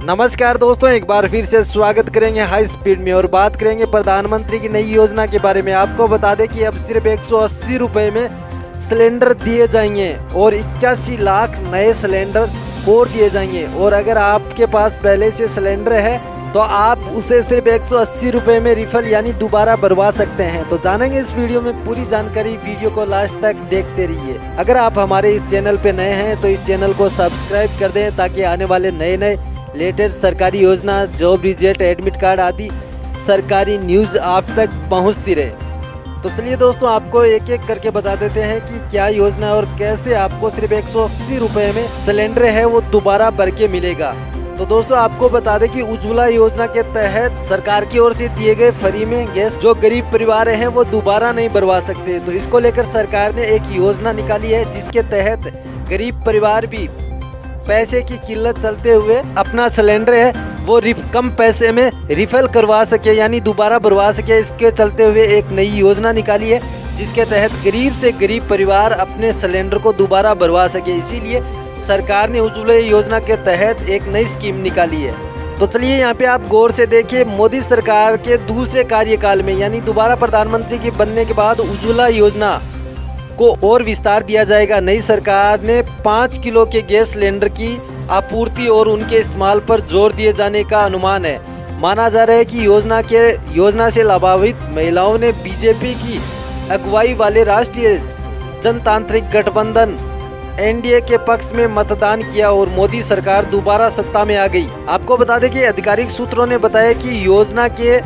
नमस्कार दोस्तों, एक बार फिर से स्वागत करेंगे हाई स्पीड में और बात करेंगे प्रधानमंत्री की नई योजना के बारे में। आपको बता दें कि अब सिर्फ 180 रुपये में सिलेंडर दिए जाएंगे और 81 लाख नए सिलेंडर और दिए जाएंगे। और अगर आपके पास पहले से सिलेंडर है तो आप उसे सिर्फ 180 रुपये में रिफिल यानी दोबारा भरवा सकते हैं। तो जानेंगे इस वीडियो में पूरी जानकारी, वीडियो को लास्ट तक देखते रहिए। अगर आप हमारे इस चैनल पे नए हैं तो इस चैनल को सब्सक्राइब कर दें ताकि आने वाले नए लेटेस्ट सरकारी योजना, जॉब रिजल्ट, एडमिट कार्ड आदि सरकारी न्यूज़ आप तक पहुंचती रहे। तो चलिए दोस्तों, आपको एक एक करके बता देते हैं कि क्या योजना और कैसे आपको सिर्फ 180 रुपये में सिलेंडर है वो दोबारा भर के मिलेगा। तो दोस्तों, आपको बता दें कि उज्ज्वला योजना के तहत सरकार की ओर से दिए गए फ्री में गैस जो गरीब परिवार हैं वो दोबारा नहीं भरवा सकते। तो इसको लेकर सरकार ने एक योजना निकाली है जिसके तहत गरीब परिवार भी पैसे की किल्लत चलते हुए अपना सिलेंडर है वो कम पैसे में रिफिल करवा सके यानी दोबारा भरवा सके। इसके चलते हुए एक नई योजना निकाली है जिसके तहत गरीब से गरीब परिवार अपने सिलेंडर को दोबारा भरवा सके। इसीलिए सरकार ने उज्ज्वला योजना के तहत एक नई स्कीम निकाली है। तो चलिए यहाँ पे आप गौर से देखिए, मोदी सरकार के दूसरे कार्यकाल में यानी दोबारा प्रधानमंत्री के बनने के बाद उज्ज्वला योजना को और विस्तार दिया जाएगा। नई सरकार ने 5 किलो के गैस सिलेंडर की आपूर्ति और उनके इस्तेमाल पर जोर दिए जाने का अनुमान है। माना जा रहा है कि योजना से लाभान्वित महिलाओं ने बीजेपी की अगुवाई वाले राष्ट्रीय जनतांत्रिक गठबंधन एनडीए के पक्ष में मतदान किया और मोदी सरकार दोबारा सत्ता में आ गई। आपको बता दें कि आधिकारिक सूत्रों ने बताया कि योजना के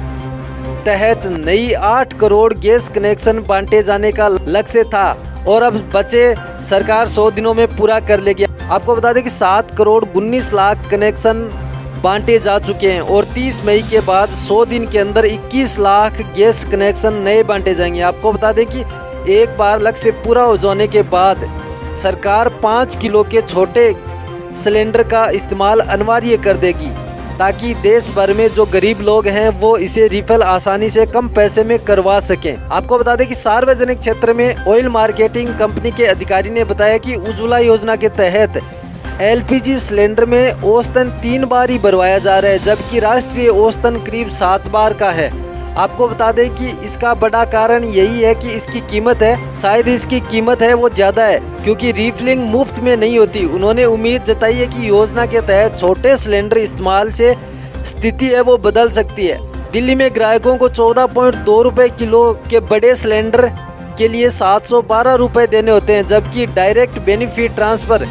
तहत नई 8 करोड़ गैस कनेक्शन बांटे जाने का लक्ष्य था और अब बचे सरकार 100 दिनों में पूरा कर लेगी। आपको बता दें कि 7 करोड़ 19 लाख कनेक्शन बांटे जा चुके हैं और 30 मई के बाद 100 दिन के अंदर 21 लाख गैस कनेक्शन नए बांटे जाएंगे। आपको बता दें कि एक बार लक्ष्य पूरा हो जाने के बाद सरकार 5 किलो के छोटे सिलेंडर का इस्तेमाल अनिवार्य कर देगी ताकि देश भर में जो गरीब लोग हैं वो इसे रिफिल आसानी से कम पैसे में करवा सकें। आपको बता दें कि सार्वजनिक क्षेत्र में ऑयल मार्केटिंग कंपनी के अधिकारी ने बताया कि उज्ज्वला योजना के तहत एलपीजी सिलेंडर में औसतन 3 बार ही भरवाया जा रहा है जबकि राष्ट्रीय औसतन करीब 7 बार का है। आपको बता दें कि इसका बड़ा कारण यही है कि इसकी कीमत है, शायद इसकी कीमत है वो ज़्यादा है क्योंकि रिफिलिंग मुफ्त में नहीं होती। उन्होंने उम्मीद जताई है कि योजना के तहत छोटे सिलेंडर इस्तेमाल से स्थिति है वो बदल सकती है। दिल्ली में ग्राहकों को 14.2 रुपये किलो के बड़े सिलेंडर के लिए 712 रुपये देने होते हैं जबकि डायरेक्ट बेनिफिट ट्रांसफ़र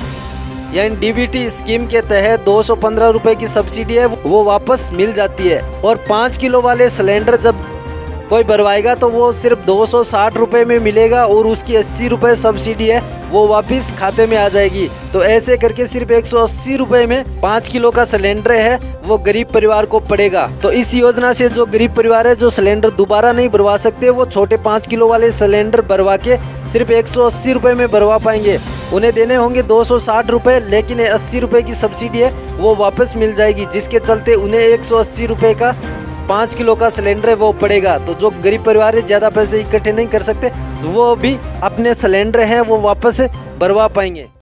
यानी डीबीटी स्कीम के तहत 215 रुपये की सब्सिडी है वो वापस मिल जाती है। और 5 किलो वाले सिलेंडर जब कोई भरवाएगा तो वो सिर्फ 260 रुपये में मिलेगा और उसकी 80 रुपये सब्सिडी है वो वापस खाते में आ जाएगी। तो ऐसे करके सिर्फ 180 रुपये में 5 किलो का सिलेंडर है वो गरीब परिवार को पड़ेगा। तो इस योजना से जो गरीब परिवार है जो सिलेंडर दोबारा नहीं भरवा सकते वो छोटे 5 किलो वाले सिलेंडर भरवा के सिर्फ 180 रुपये में भरवा पाएंगे। उन्हें देने होंगे 260 रुपये लेकिन 80 रुपये की सब्सिडी है वो वापस मिल जाएगी जिसके चलते उन्हें 180 रुपये का 5 किलो का सिलेंडर है वो पड़ेगा। तो जो गरीब परिवार है ज़्यादा पैसे इकट्ठे नहीं कर सकते वो भी अपने सिलेंडर हैं वो वापस भरवा पाएंगे।